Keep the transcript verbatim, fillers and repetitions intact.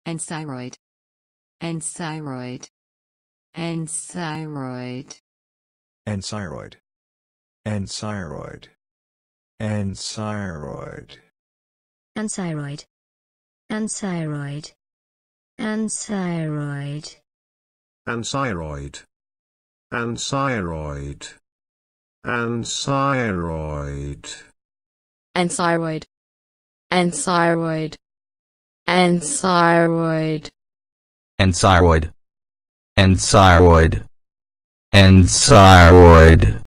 and thyroid, and thyroid, and thyroid, and thyroid, and thyroid, and thyroid, and thyroid, and thyroid, and thyroid, and thyroid, and thyroid, and thyroid, and thyroid, and thyroid, and thyroid, and thyroid, and thyroid, and thyroid.